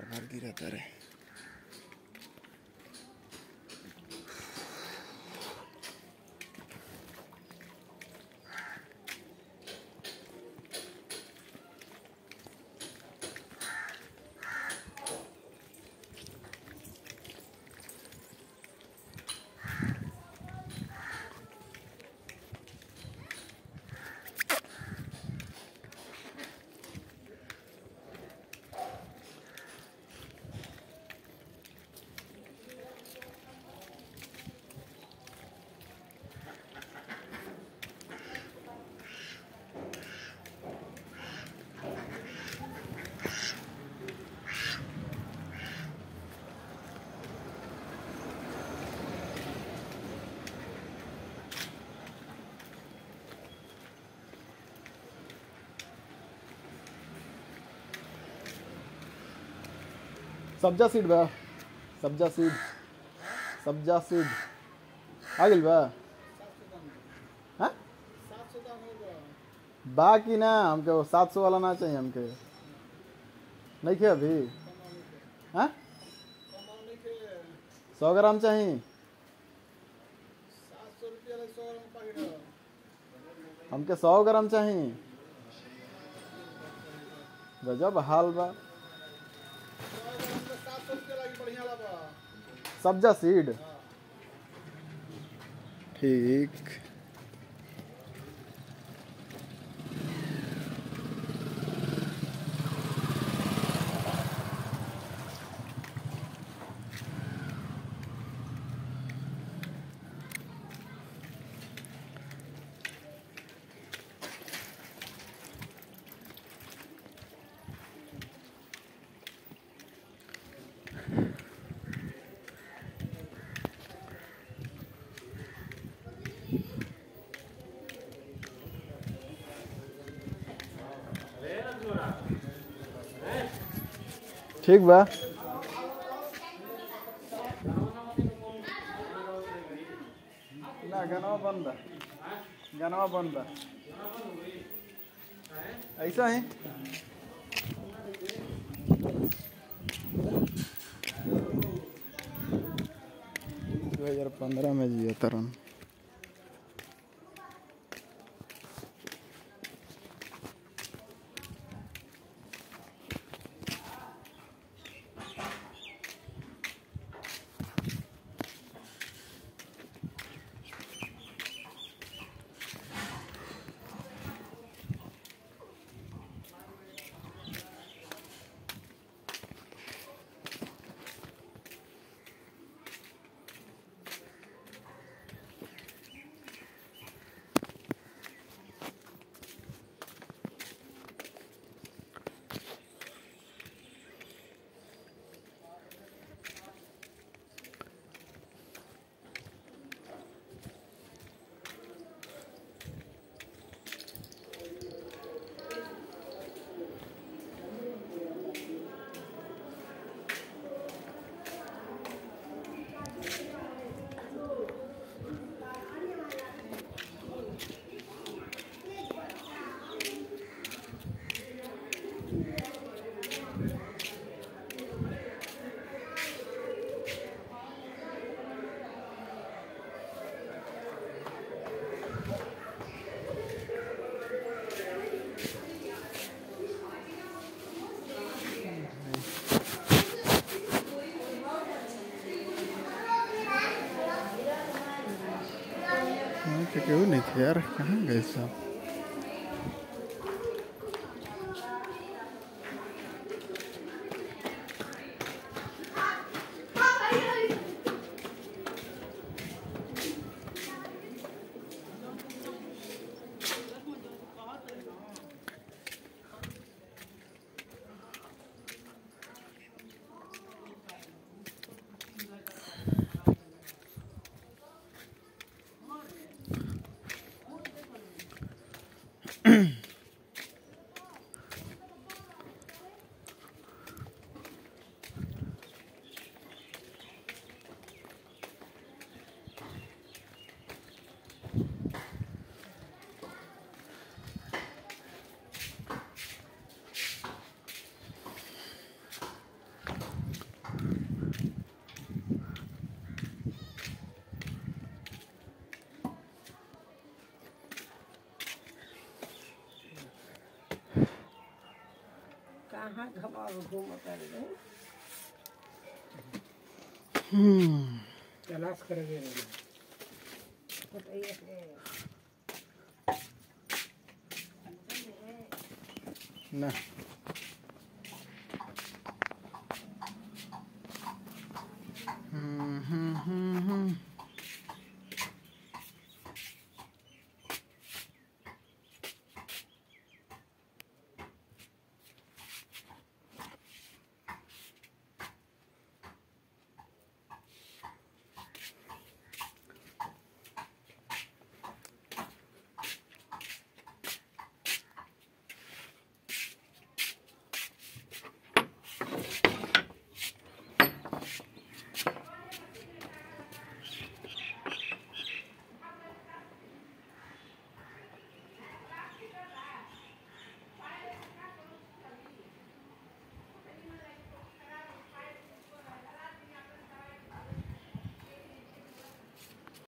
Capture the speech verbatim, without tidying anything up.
बार गिराता रहे। सब्जा सीड बा, सब्जा सीड, सब्जा सीड आ गइल बा। हाँ बाकी ना हमके वो सात सौ वाला ना चाहिए हमके, नहीं खे अभी। हाँ सौ ग्राम चाहिए, हमके सौ ग्राम चाहिए। गजब हाल बा। सब्जा सीड ठीक। ठीक बा। ना गनवा बंद बा, गनवा बंद बा ऐसा है। दो हजार पंद्रह में जिया तरन। क्यों नहीं थे यार, कहाँ गए सब। कहाँ घमा घूम कर गए हम्म तलाश करेंगे ना